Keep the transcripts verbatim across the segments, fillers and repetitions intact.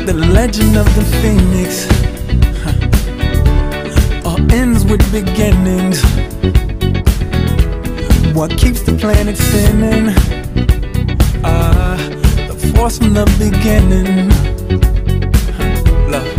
The legend of the phoenix, huh, all ends with beginnings. What keeps the planet spinning? Ah, uh, the force from the beginning. Huh, love.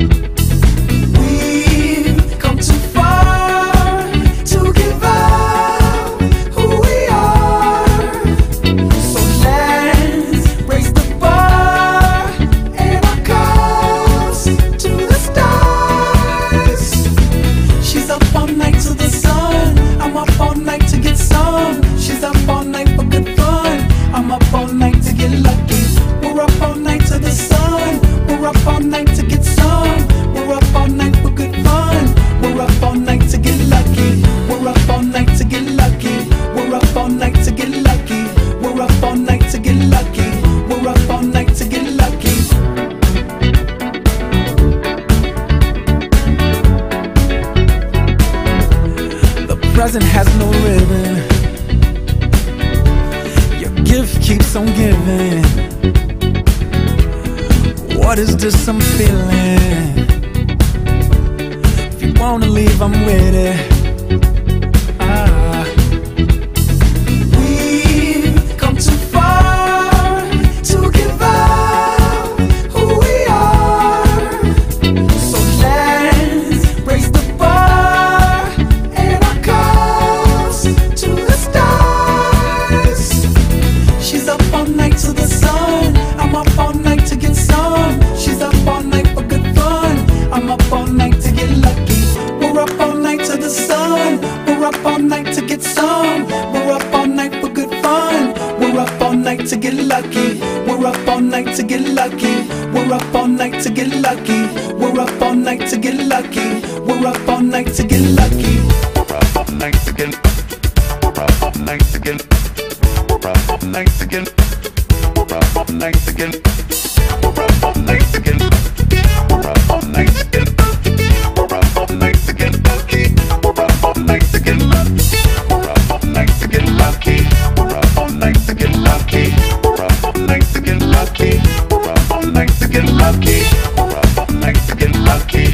Present has no ribbon. Your gift keeps on giving. What is this I'm feeling? If you wanna leave, I'm with it. Ah. We've come too far to give up who we are. So let's raise the bar and our cups to the stars. She's up all night to the sun. I'm up all night to get some. She's up all night for good fun. I'm up all night to get lucky. We're up all night to the sun. We're up all night to get some. We're up all night for good fun. We're up all night to get lucky. We're up all night to get lucky. We're up all night to get lucky. We're up all night to get lucky. We're up all night to get lucky. We're up all night to get. We're up all night to get. We're up all night to get. We're up all night to get. We're up all night to get. We're up all night to get. We're up all night to get lucky. We're up all night to get lucky. We're up all night to get lucky. We're up all night to get lucky. We're up all night to get lucky. We're up all night to get lucky. We're up all night to get lucky.